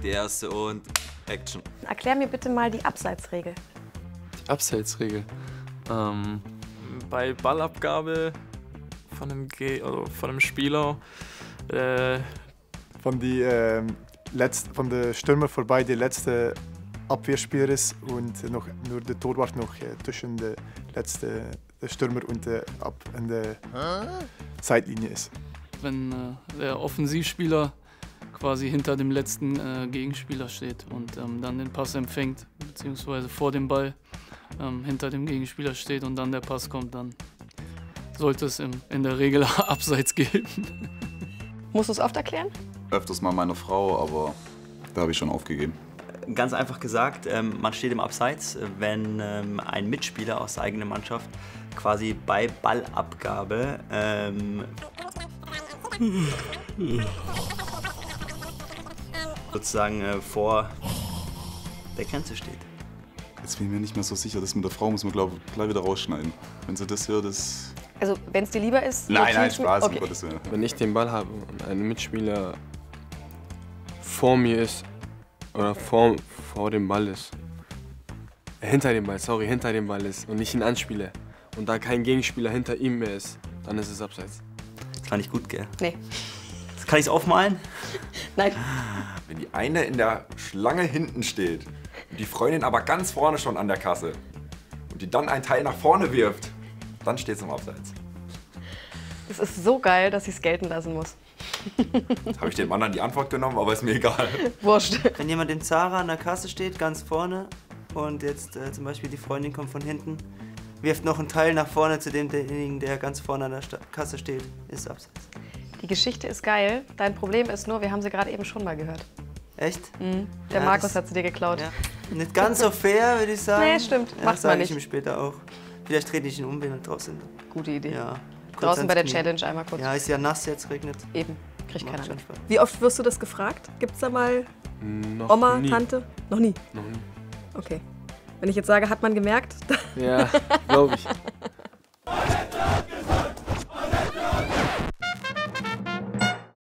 die erste und Action. Erklär mir bitte mal die Abseitsregel. Die Abseitsregel? Bei Ballabgabe von einem Spieler von der Stürmer vorbei, der letzte Abwehrspieler ist und nur der Torwart noch zwischen der letzten Stürmer und der Seitlinie ist. Wenn der Offensivspieler quasi hinter dem letzten Gegenspieler steht und dann den Pass empfängt, beziehungsweise vor dem Ball hinter dem Gegenspieler steht und dann der Pass kommt, dann sollte es in der Regel Abseits geben. Musst du es oft erklären? Öfters mal meiner Frau, aber da habe ich schon aufgegeben. Ganz einfach gesagt, man steht im Abseits, wenn ein Mitspieler aus der eigenen Mannschaft quasi bei Ballabgabe sozusagen vor der Grenze steht. Jetzt bin ich mir nicht mehr so sicher, das mit der Frau muss man, glaube ich, gleich wieder rausschneiden. Wenn sie das hört, das... Also, wenn es dir lieber ist... Nein, Spaß, okay. um Gottes Willen. Wenn ich den Ball habe und ein Mitspieler vor mir ist, oder vor dem Ball ist, hinter dem Ball ist und ich ihn anspiele und da kein Gegenspieler hinter ihm mehr ist, dann ist es Abseits. Das kann ich gut, gell? Nee. Das kann ich's aufmalen? Nein. Wenn die eine in der Schlange hinten steht und die Freundin aber ganz vorne schon an der Kasse und die dann ein Teil nach vorne wirft, dann steht es im Abseits. Es ist so geil, dass ich es gelten lassen muss. Jetzt habe ich dem anderen die Antwort genommen, aber ist mir egal. Wurscht. Wenn jemand in Zara an der Kasse steht, ganz vorne, und jetzt zum Beispiel die Freundin kommt von hinten, wirft noch ein Teil nach vorne zu demjenigen, der ganz vorne an der Kasse steht, ist Abseits. Die Geschichte ist geil. Dein Problem ist nur, wir haben sie gerade eben schon mal gehört. Echt? Mhm. Der Ja, Markus das- hat sie dir geklaut. Ja. Nicht ganz so fair, würde ich sagen. Nee, stimmt. Ja, Macht's mal sag ich nicht. ihm später auch. Vielleicht trete ich ihn um, wenn er draußen ist. Gute Idee. Ja. Kurz Draußen ans bei der Knie. Challenge einmal kurz. Ja, ist ja nass jetzt, regnet. Eben. Kriegt Macht keiner schon mit. Spaß. Wie oft wirst du das gefragt? Gibt's da mal Noch Oma, nie. Tante? Noch nie. Noch nie. Okay. Wenn ich jetzt sage, hat man gemerkt? Ja, glaube ich.